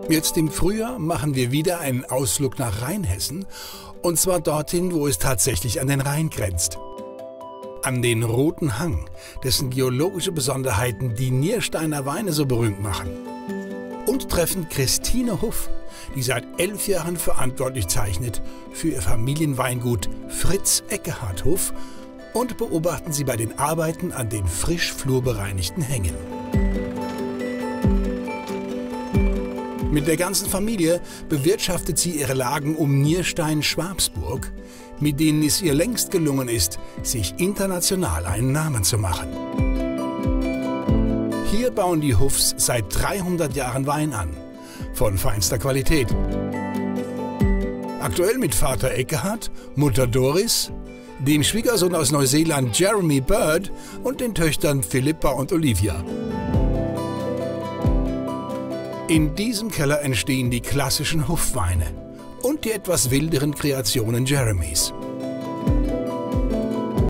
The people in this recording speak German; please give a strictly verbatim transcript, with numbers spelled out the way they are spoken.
Jetzt im Frühjahr machen wir wieder einen Ausflug nach Rheinhessen, und zwar dorthin, wo es tatsächlich an den Rhein grenzt. An den Roten Hang, dessen geologische Besonderheiten die Niersteiner Weine so berühmt machen. Und treffen Christine Huff, die seit elf Jahren verantwortlich zeichnet für ihr Familienweingut Fritz Eckehard Huff, und beobachten sie bei den Arbeiten an den frisch flurbereinigten Hängen. Mit der ganzen Familie bewirtschaftet sie ihre Lagen um Nierstein-Schwabsburg, mit denen es ihr längst gelungen ist, sich international einen Namen zu machen. Hier bauen die Huffs seit dreihundert Jahren Wein an, von feinster Qualität. Aktuell mit Vater Eckehard, Mutter Doris, dem Schwiegersohn aus Neuseeland Jeremy Bird und den Töchtern Philippa und Olivia. In diesem Keller entstehen die klassischen Huff-Weine und die etwas wilderen Kreationen Jeremys.